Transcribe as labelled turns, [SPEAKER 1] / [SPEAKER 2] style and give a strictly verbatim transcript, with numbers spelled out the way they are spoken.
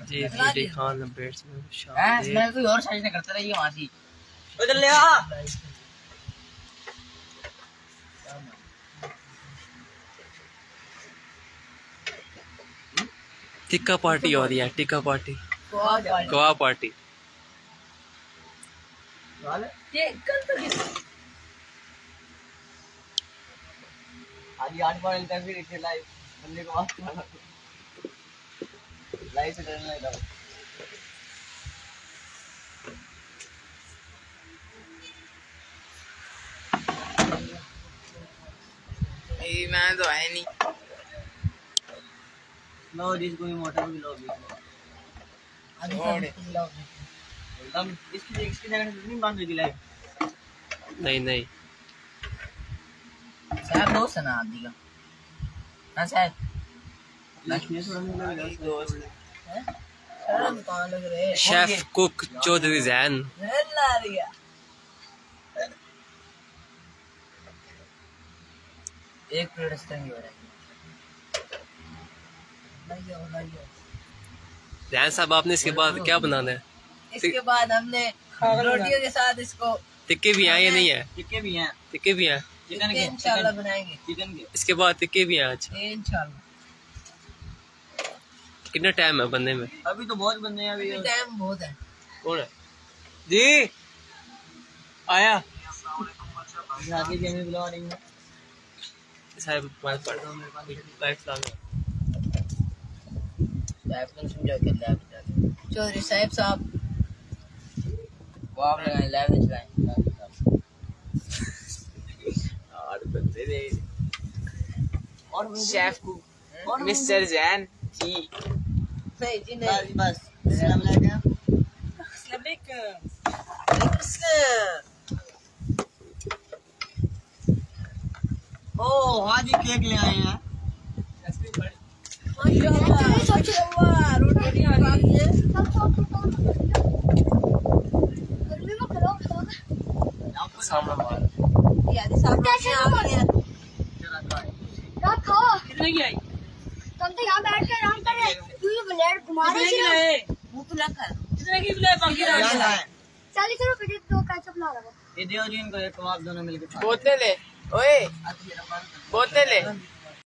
[SPEAKER 1] जी जी Khan batsman
[SPEAKER 2] हैं मैं कोई और साइज नहीं करता रही वहां से
[SPEAKER 3] उधर ले आ
[SPEAKER 1] टिक्का पार्टी हो रही है टिक्का पार्टी गोवा पार्टी
[SPEAKER 3] आज आठ बार इंटरव्यू इथे लाइव बंदे को बात करना लाइव से डरने लगा
[SPEAKER 2] ये मैं तो है नहीं
[SPEAKER 3] लो जिसको भी मोटर भी लो भी हम इसकी इसकी जगह से नहीं बांध रही लाइव
[SPEAKER 1] नहीं नहीं
[SPEAKER 2] साहब दोस्त है ना आदि का हां साहब
[SPEAKER 3] लक्ष्मी थोड़ा नहीं दोस्त
[SPEAKER 2] है शर्म कहां लग रहे
[SPEAKER 1] शेफ कुक चौधरी जैन
[SPEAKER 2] ला रही है एक प्लेट स्टैंड हो रहा है
[SPEAKER 1] जैन साहब आपने इसके बाद क्या बनाना है
[SPEAKER 2] इसके बाद हमने रोटियों के साथ इसको
[SPEAKER 1] टिक्के भी हैं या नहीं है
[SPEAKER 3] टिक्के भी हैं
[SPEAKER 1] टिक्के भी हैं
[SPEAKER 3] चिकन के
[SPEAKER 2] इंशाल्लाह बनाएंगे
[SPEAKER 3] चिकन के
[SPEAKER 1] इसके बाद टिक्के भी हैं आज
[SPEAKER 2] इंशाल्लाह
[SPEAKER 1] कितना टाइम है बनने में
[SPEAKER 3] अभी तो बहुत बंदे हैं अभी
[SPEAKER 2] टाइम बहुत है
[SPEAKER 1] कौन है जी आया
[SPEAKER 3] शादी के में बुला रही हूं
[SPEAKER 1] साहब बात पढ़ रहा हूं मेरे पास लाइट लगा
[SPEAKER 2] साहब ने समझा के लैब चौधरी साहब साहब वो आप लगाएं लैब में चलाएं
[SPEAKER 1] और बंदे ने
[SPEAKER 2] और
[SPEAKER 3] शेफ को मिस्टर जैन जी
[SPEAKER 2] नहीं जी नहीं
[SPEAKER 3] बस अस्सलाम वालेकुम ओ आज ही केक ले आए हैं
[SPEAKER 2] माशाल्लाह माशाल्लाह रोटी खा लिए
[SPEAKER 1] सामने मार
[SPEAKER 2] यार साहब कैसे आ गए
[SPEAKER 4] क्या खाओ
[SPEAKER 2] कितने की आई
[SPEAKER 4] तुम तो यहाँ बैठ के आराम कर रहे तू ये ब्लेड घुमा रही है
[SPEAKER 2] मुंह तो लग कर कितने की ब्लेड बाकी रह गया
[SPEAKER 4] चालीस रुपए दो कैचअप ला रहा
[SPEAKER 3] ये दियो जी इनको एक कबाब दोनों मिलके
[SPEAKER 2] बोतले ले ओए बोतले ले